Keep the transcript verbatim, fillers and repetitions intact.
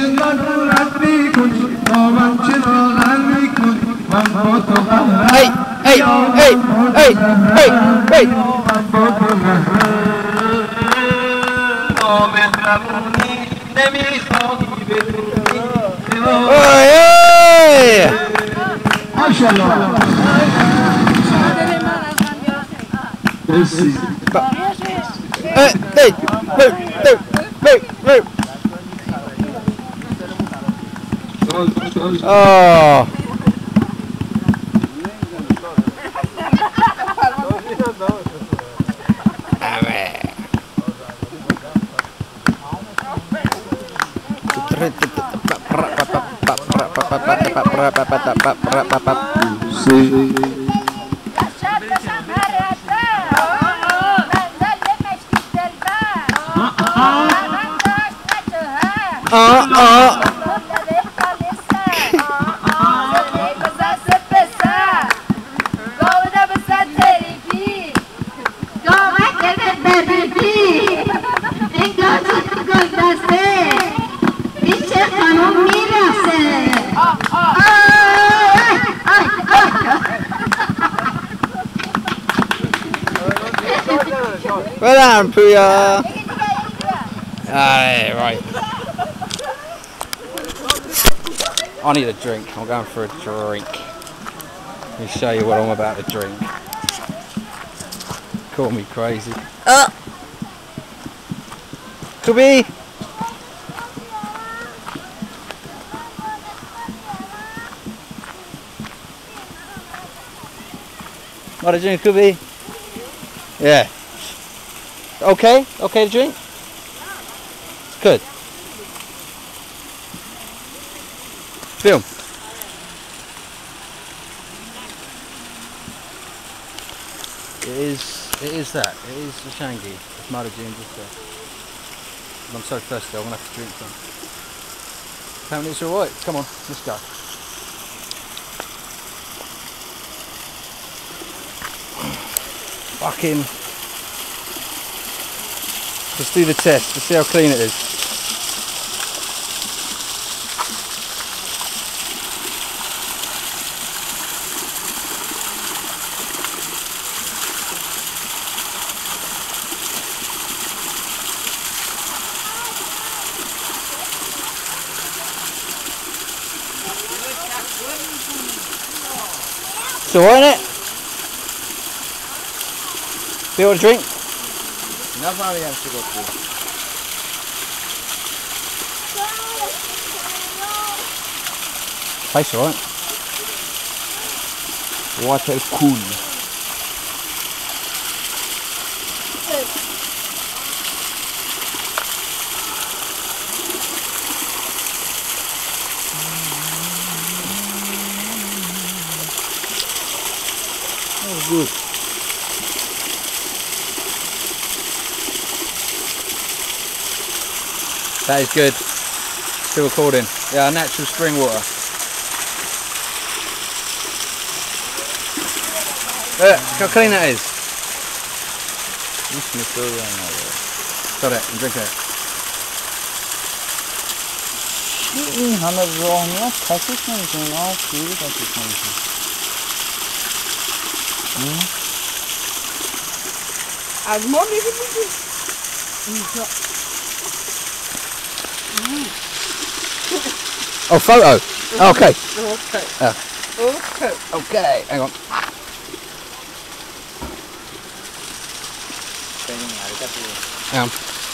Hey, hey, hey, hey, hey, hey. Oh, yeah. Hey, hey, hey, hey, hey. Oh. Ah, ah. Well done, Pooya. Aye, right. I need a drink. I'm going for a drink. Let me show you what I'm about to drink. Call me crazy. Uh. Kubi. What a drink, Kubi? Yeah. Okay? Okay to drink? Good. Film. It is, it is that. It is the Shangi. It's Mother June just there. I'm so thirsty, I'm going to have to drink some. Apparently it's alright. Come on, let's go. Fucking. Let's do the test. Let's see how clean it is. It's alright, isn't it? Do you want a drink? Na variante go tu. Tastes alright. Water cool. Oh, good. That is good. Still recording. Yeah, natural spring water. Look how clean that is. Got it, I'm drinking it. این همه راه میاد کشش نمیکنه نه خیلی کشش نمیکنه از ما میگه اینجا Oh, photo. Oh, okay. Okay. Oh. Okay. Okay. Hang on. Hang on.